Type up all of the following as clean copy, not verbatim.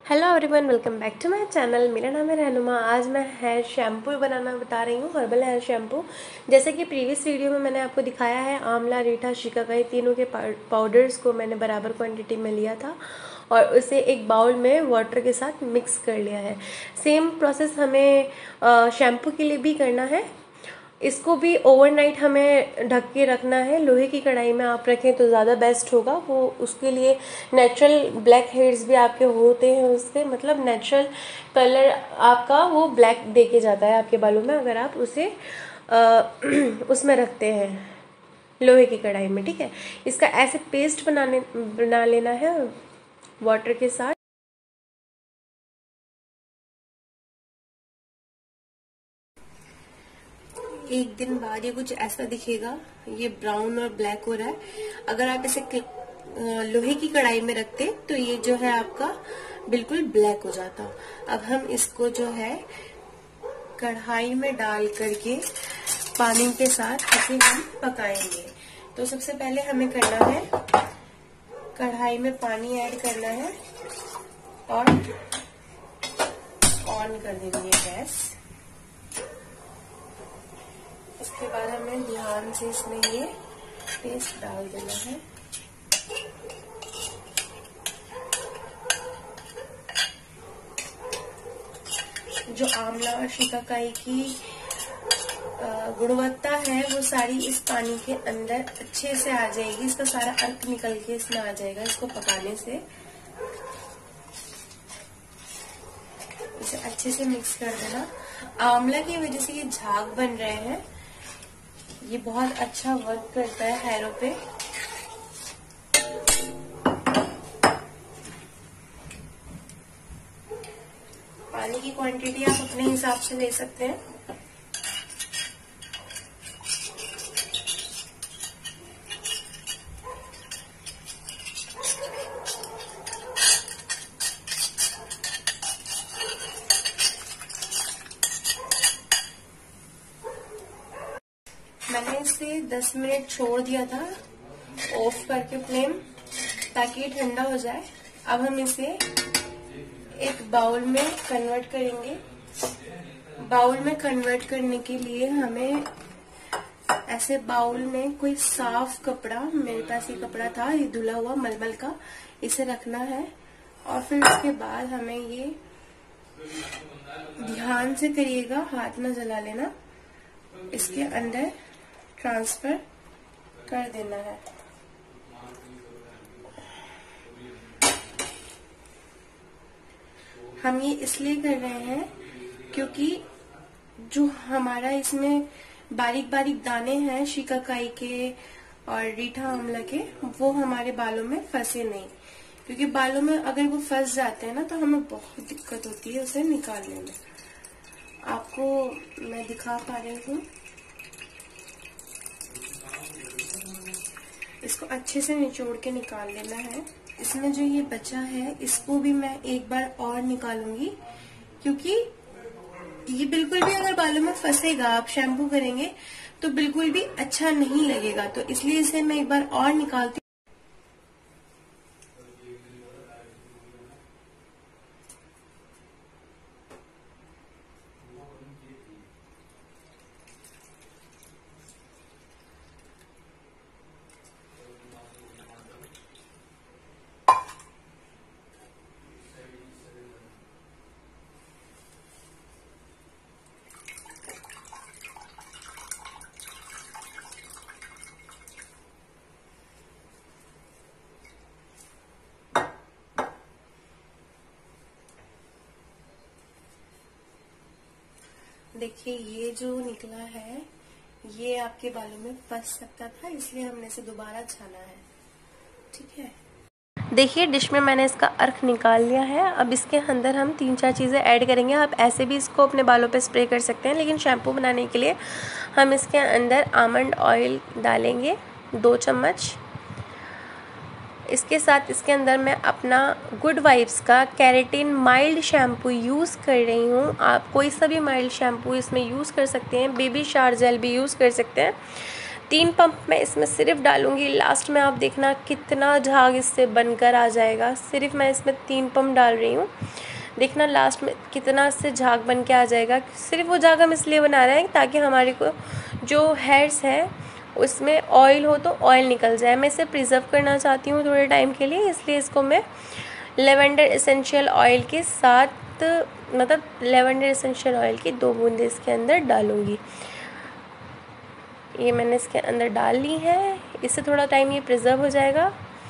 Hello everyone, welcome back to my channel. मेरा नाम है रहनुमा। आज मैं हेयर शैम्पू बनाना बता रही हूँ, हर्बल हेयर शैम्पू। जैसे कि प्रीवियस वीडियो में मैंने आपको दिखाया है, आंवला, रीठा, शिकाकाई तीनों के पाउडर्स को मैंने बराबर क्वांटिटी में लिया था और उसे एक बाउल में वाटर के साथ मिक्स कर लिया है। सेम प्रोसेस हमें शैम्पू के लिए भी करना है। इसको भी ओवरनाइट हमें ढक के रखना है। लोहे की कढ़ाई में आप रखें तो ज़्यादा बेस्ट होगा। वो उसके लिए नेचुरल ब्लैक हेड्स भी आपके होते हैं, उससे मतलब नेचुरल कलर आपका वो ब्लैक दे के जाता है आपके बालों में, अगर आप उसे उसमें रखते हैं लोहे की कढ़ाई में। ठीक है, इसका ऐसे पेस्ट बना लेना है वाटर के साथ। एक दिन बाद ये कुछ ऐसा दिखेगा, ये ब्राउन और ब्लैक हो रहा है। अगर आप इसे लोहे की कढ़ाई में रखते तो ये जो है आपका बिल्कुल ब्लैक हो जाता। अब हम इसको जो है कढ़ाई में डाल करके पानी के साथ इसे हम पकाएंगे। तो सबसे पहले हमें करना है, कढ़ाई में पानी ऐड करना है और ऑन कर देंगे गैस। उसके बाद हमें ध्यान से इसमें ये पेस्ट डाल देना है। जो आंवला और शिकाकाई की गुणवत्ता है वो सारी इस पानी के अंदर अच्छे से आ जाएगी। इसका सारा अर्क निकल के इसमें आ जाएगा इसको पकाने से। इसे अच्छे से मिक्स कर देना। आंवला की वजह से ये झाग बन रहे हैं, ये बहुत अच्छा वर्क करता है हेयरों पे। पानी की क्वांटिटी आप अपने हिसाब से ले सकते हैं। मैंने इसे 10 मिनट छोड़ दिया था ऑफ करके फ्लेम, ताकि ये ठंडा हो जाए। अब हम इसे एक बाउल में कन्वर्ट करेंगे। बाउल में कन्वर्ट करने के लिए हमें ऐसे बाउल में कोई साफ कपड़ा, मेरे पास ये कपड़ा था, ये धुला हुआ मलमल का, इसे रखना है। और फिर उसके बाद हमें ये ध्यान से करिएगा, हाथ न जला लेना, इसके अंदर ट्रांसफर कर देना है। हम ये इसलिए कर रहे हैं क्योंकि जो हमारा इसमें बारीक बारीक दाने हैं शिकाकाई के और रीठा आंवला के, वो हमारे बालों में फंसे नहीं। क्योंकि बालों में अगर वो फंस जाते हैं ना तो हमें बहुत दिक्कत होती है उसे निकालने में। आपको मैं दिखा पा रही हूँ। इसको अच्छे से निचोड़ के निकाल लेना है। इसमें जो ये बचा है इसको भी मैं एक बार और निकालूंगी, क्योंकि ये बिल्कुल भी अगर बालों में फंसेगा, आप शैम्पू करेंगे तो बिल्कुल भी अच्छा नहीं लगेगा। तो इसलिए इसे मैं एक बार और निकालती। देखिए, ये जो निकला है ये आपके बालों में फंस सकता था, इसलिए हमने इसे दोबारा छाना है। ठीक है, देखिए डिश में मैंने इसका अर्क निकाल लिया है। अब इसके अंदर हम 3-4 चीज़ें ऐड करेंगे। आप ऐसे भी इसको अपने बालों पे स्प्रे कर सकते हैं, लेकिन शैम्पू बनाने के लिए हम इसके अंदर आमंड ऑयल डालेंगे 2 चम्मच। इसके साथ इसके अंदर मैं अपना गुड वाइब्स का केराटिन माइल्ड शैम्पू यूज़ कर रही हूँ। आप कोई सा भी माइल्ड शैम्पू इसमें यूज़ कर सकते हैं। बेबी शार जेल भी यूज़ कर सकते हैं। 3 पंप मैं इसमें सिर्फ डालूंगी। लास्ट में आप देखना कितना झाग इससे बनकर आ जाएगा। सिर्फ मैं इसमें 3 पंप डाल रही हूँ, देखना लास्ट में कितना इससे झाग बन के आ जाएगा। सिर्फ वो झाग हम इसलिए बना रहे हैं ताकि हमारे को जो हेयर्स है उसमें ऑयल हो तो ऑयल निकल जाए। मैं इसे प्रिजर्व करना चाहती हूँ थोड़े टाइम के लिए, इसलिए इसको मैं लेवेंडर एसेंशियल ऑयल के साथ, मतलब लेवेंडर एसेंशियल ऑयल की 2 बूंदे इसके अंदर डालूंगी। ये मैंने इसके अंदर डाल ली है। इससे थोड़ा टाइम ये प्रिजर्व हो जाएगा।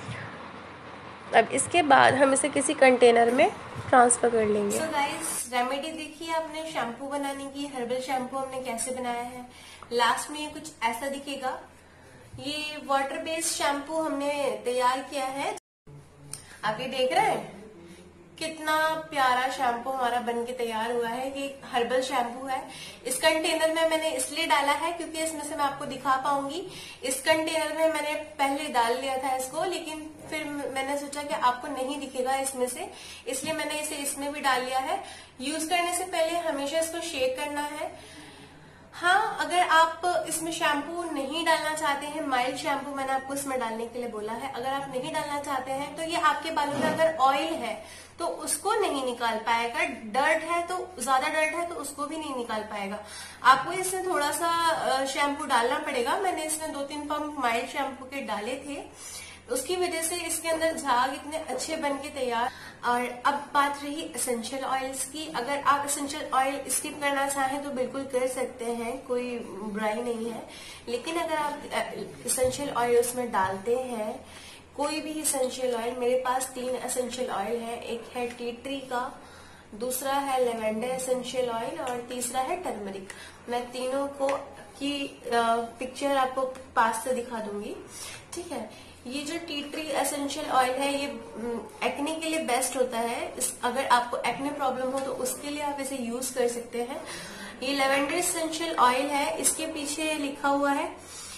अब इसके बाद हम इसे किसी कंटेनर में ट्रांसफ़र कर लेंगे। सो गाइस, रेमेडी देखिए आपने शैम्पू बनाने की। हर्बल शैम्पू हमने कैसे बनाया है। लास्ट में ये कुछ ऐसा दिखेगा। ये वाटर बेस्ड शैम्पू हमने तैयार किया है। आप ये देख रहे हैं कितना प्यारा शैम्पू हमारा बन के तैयार हुआ है। ये हर्बल शैम्पू है। इस कंटेनर में मैंने इसलिए डाला है क्योंकि इसमें से मैं आपको दिखा पाऊंगी। इस कंटेनर में मैंने पहले डाल लिया था इसको, लेकिन फिर मैंने सोचा कि आपको नहीं दिखेगा इसमें से, इसलिए मैंने इसे इसमें भी डाल लिया है। यूज करने से पहले हमेशा इसको शेक करना है। हाँ, अगर आप इसमें शैम्पू नहीं डालना चाहते हैं, माइल्ड शैम्पू मैंने आपको इसमें डालने के लिए बोला है। अगर आप नहीं डालना चाहते हैं तो ये आपके बालों में अगर ऑयल है तो उसको नहीं निकाल पाएगा। डर्ट है तो, ज्यादा डर्ट है तो उसको भी नहीं निकाल पाएगा। आपको इसमें थोड़ा सा शैम्पू डालना पड़ेगा। मैंने इसमें 2-3 पंप माइल्ड शैम्पू के डाले थे, उसकी वजह से इसके अंदर झाग इतने अच्छे बन के तैयार। और अब बात रही एसेंशियल ऑयल्स की। अगर आप एसेंशियल ऑयल स्किप करना चाहें तो बिल्कुल कर सकते हैं, कोई बुराई नहीं है। लेकिन अगर आप एसेंशियल ऑयल उसमें डालते हैं, कोई भी एसेंशियल ऑयल, मेरे पास 3 एसेंशियल ऑयल है। एक है टी ट्री का, दूसरा है लेवेंडर एसेंशियल ऑयल और तीसरा है टर्मरिक। मैं तीनों को की पिक्चर आपको पास से दिखा दूंगी, ठीक है। ये जो टी ट्री एसेंशियल ऑयल है ये एक्ने के लिए बेस्ट होता है। अगर आपको एक्ने प्रॉब्लम हो तो उसके लिए आप इसे यूज कर सकते हैं। ये लेवेंडर एसेंशियल ऑयल है, इसके पीछे लिखा हुआ है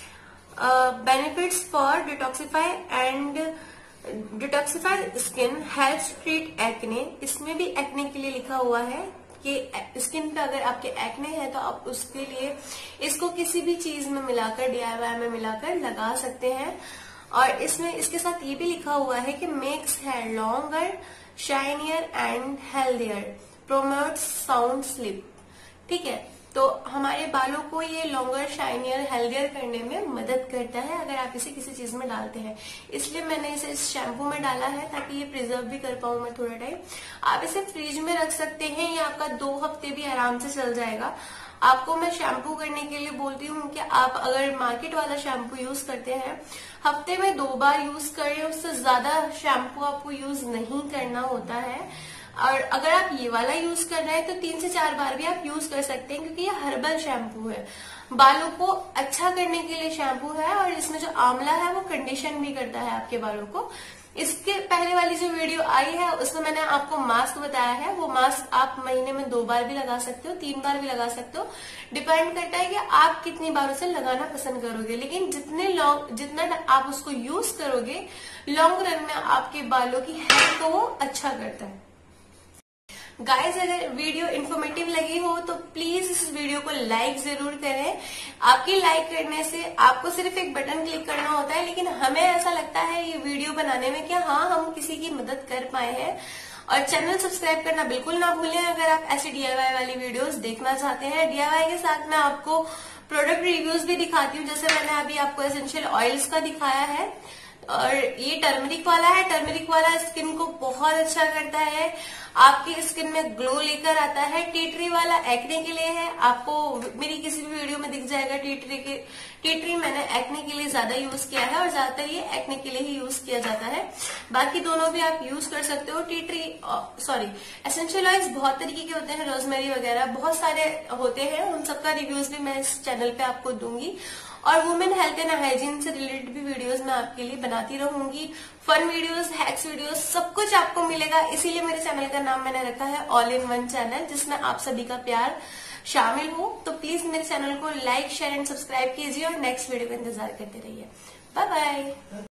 benefits for detoxify and detoxify skin, helps treat acne. इसमें भी एक्ने के लिए लिखा हुआ है कि स्किन पे अगर आपके एक्ने है तो आप उसके लिए इसको किसी भी चीज में मिलाकर, DIY में मिलाकर लगा सकते हैं। और इसमें इसके साथ ये भी लिखा हुआ है कि makes hair longer, shinier and healthier, promotes sound sleep, ठीक है। तो हमारे बालों को ये लॉन्गर, शाइनियर, हेल्दियर करने में मदद करता है अगर आप इसे किसी चीज में डालते हैं। इसलिए मैंने इसे इस शैम्पू में डाला है ताकि ये प्रिजर्व भी कर पाऊं मैं थोड़ा टाइम। आप इसे फ्रिज में रख सकते हैं, ये आपका 2 हफ्ते भी आराम से चल जाएगा। आपको मैं शैम्पू करने के लिए बोलती हूँ कि आप अगर मार्केट वाला शैम्पू यूज करते हैं, हफ्ते में 2 बार यूज करें, उससे ज्यादा शैम्पू आपको यूज नहीं करना होता है। और अगर आप ये वाला यूज कर रहे हैं तो 3 से 4 बार भी आप यूज कर सकते हैं, क्योंकि ये हर्बल शैम्पू है, बालों को अच्छा करने के लिए शैम्पू है। और इसमें जो आंवला है वो कंडीशन भी करता है आपके बालों को। इसके पहले वाली जो वीडियो आई है उसमें मैंने आपको मास्क बताया है। वो मास्क आप महीने में 2 बार भी लगा सकते हो, 3 बार भी लगा सकते हो। डिपेंड करता है कि आप कितनी बार उसे लगाना पसंद करोगे। लेकिन जितना आप उसको यूज करोगे, लॉन्ग रन में आपके बालों की हेल्थ को वो अच्छा करता है। गाइज, अगर वीडियो इन्फॉर्मेटिव लगी हो तो प्लीज इस वीडियो को लाइक जरूर करें। आपकी लाइक करने से आपको सिर्फ एक बटन क्लिक करना होता है, लेकिन हमें ऐसा लगता है ये वीडियो बनाने में कि हाँ, हम किसी की मदद कर पाए हैं। और चैनल सब्सक्राइब करना बिल्कुल ना भूलें अगर आप ऐसे DIY वाली वीडियोस देखना चाहते हैं। DIY के साथ मैं आपको प्रोडक्ट रिव्यूज भी दिखाती हूँ, जैसे मैंने अभी आपको एसेंशियल ऑयल्स का दिखाया है। और ये टर्मरिक वाला है। टर्मरिक वाला स्किन को बहुत अच्छा करता है, आपकी स्किन में ग्लो लेकर आता है। टी ट्री वाला एक्ने के लिए है, आपको मेरी किसी भी वीडियो में दिख जाएगा। टी ट्री मैंने एक्ने के लिए ज्यादा यूज किया है और ज्यादातर ये एक्ने के लिए ही यूज किया जाता है। बाकी दोनों भी आप यूज कर सकते हो। एसेंशियल ऑयल्स बहुत तरीके के होते हैं, रोजमेरी वगैरह बहुत सारे होते हैं, उन सबका रिव्यूज भी मैं इस चैनल पे आपको दूंगी। और वुमेन हेल्थ एंड हाइजीन से रिलेटेड भी वीडियोस मैं आपके लिए बनाती रहूंगी। फन वीडियोस, हैक्स वीडियोस, सब कुछ आपको मिलेगा। इसीलिए मेरे चैनल का नाम मैंने रखा है ऑल इन वन चैनल, जिसमें आप सभी का प्यार शामिल हो। तो प्लीज मेरे चैनल को लाइक, शेयर एंड सब्सक्राइब कीजिए और नेक्स्ट वीडियो का इंतजार करते रहिए। Bye bye.